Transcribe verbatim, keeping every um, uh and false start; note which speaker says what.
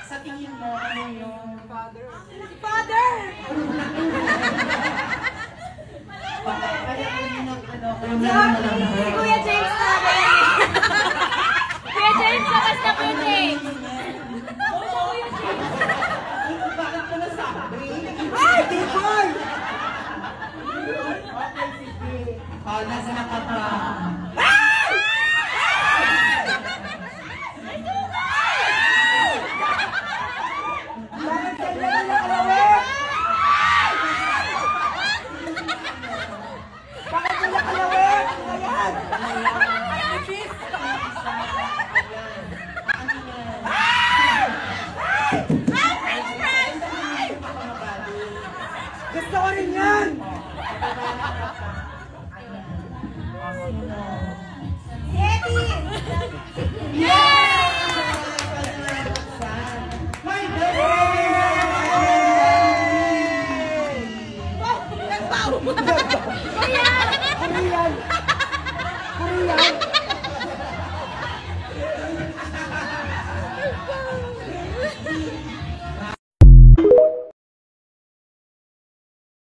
Speaker 1: Sa tingin mo, ano yung
Speaker 2: Father! Father! Si Kuya James na ba yan? Kuya James, lakas na puti!
Speaker 1: Bakit ko nasabi?
Speaker 3: Ay, Tipol!
Speaker 1: Okay, sige. Oh, nasa nakapa.
Speaker 3: Bakit kailangan na kalawin? Bakit nila kalawin? Ayan! Gusto ko rin yan!